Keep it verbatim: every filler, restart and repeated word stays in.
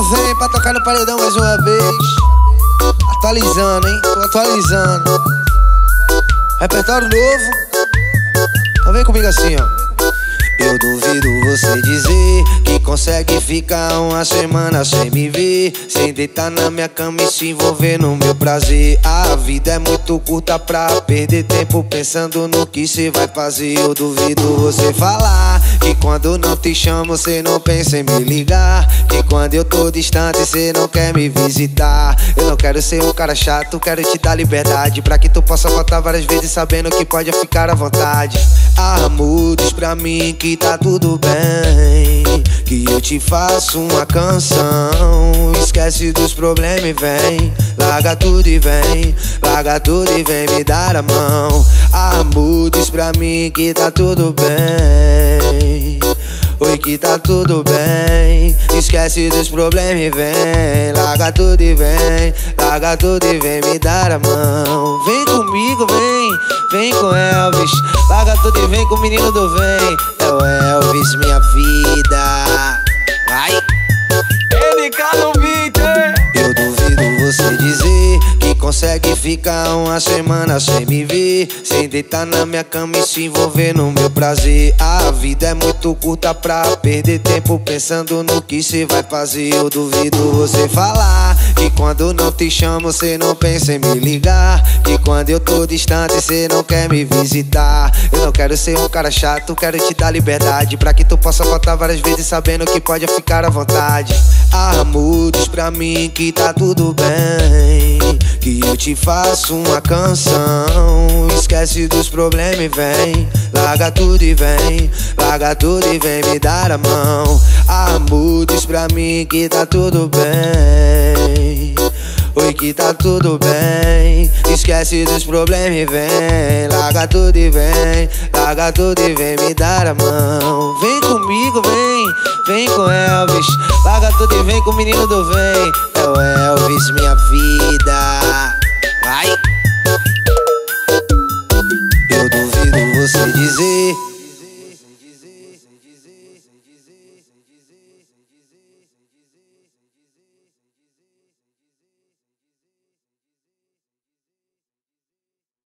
vem pra tocar no paredão mais uma vez. Atualizando, hein? Tô atualizando. Repertório novo. Então vem comigo assim, ó. Eu duvido você dizer que consegue ficar uma semana sem me ver, sem deitar na minha cama e se envolver no meu prazer. A vida é muito curta pra perder tempo pensando no que cê vai fazer. Eu duvido você falar que quando não te chamo cê não pensa em me ligar, que quando eu tô distante cê não quer me visitar. Eu não quero ser um cara chato, quero te dar liberdade pra que tu possa voltar várias vezes sabendo que pode ficar à vontade. Amor, diz pra mim que tá tudo bem, que eu te faço uma canção. Esquece dos problemas e vem, larga tudo e vem, larga tudo e vem me dar a mão. Amor, diz pra mim que tá tudo bem, oi, que tá tudo bem. Esquece dos problemas e vem, larga tudo e vem, larga tudo e vem me dar a mão. Vem comigo, vem, vem com Elvis, larga tudo e vem com o menino do vem. É o Elvis, minha vida. Vai! N K no beat. Eu duvido você dizer que consegue ficar uma semana sem me ver, sem deitar na minha cama e se envolver no meu prazer. A vida é muito curta pra perder tempo pensando no que cê vai fazer. Eu duvido você falar que quando não te chamo cê não pensa em me ligar, que quando eu tô distante cê não quer me visitar. Eu não quero ser um cara chato, quero te dar liberdade pra que tu possa voltar várias vezes sabendo que pode ficar à vontade. Amor, diz pra mim que tá tudo bem, que eu te faço uma canção. Esquece dos problemas e vem, larga tudo e vem, larga tudo e vem me dar a mão. Amor, diz pra mim que tá tudo bem, oi, que tá tudo bem. Esquece dos problemas e vem, larga tudo e vem, larga tudo e vem me dar a mão. Vem comigo, vem, vem com Elvis, larga tudo e vem com o menino do vem. É o Elvis, minha vida. Vai!